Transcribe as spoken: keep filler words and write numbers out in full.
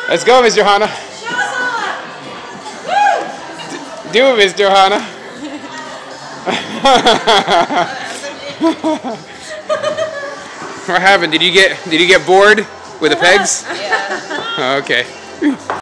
Let's go, Miss Johanna. Do it, Miss Johanna. What happened? Did you get did you get bored with the pegs? Yeah. Okay.